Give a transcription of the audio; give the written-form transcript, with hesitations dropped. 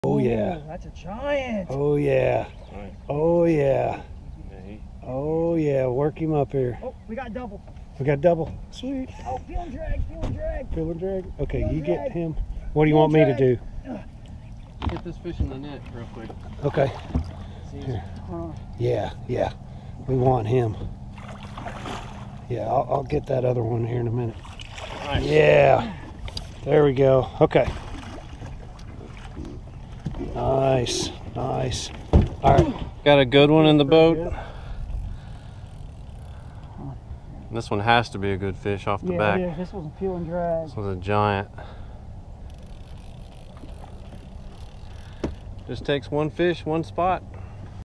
Oh yeah. That's a giant. Oh yeah. Nice. Oh yeah. Okay. Oh yeah. Work him up here. Oh, we got double. We got double. Sweet. Oh, feeling drag, feeling drag. Feeling drag. Okay, Feeling you drag. get him. What do you want me to do? Get this fish in the net real quick. Okay. Here. Yeah, yeah. We want him. Yeah, I'll get that other one here in a minute. Nice. Yeah. There we go. Okay. Nice, nice. All right. Got a good one in the boat. This one has to be a good fish off the back. Yeah, this was a feeling drag. This was a giant. Just takes one fish, one spot.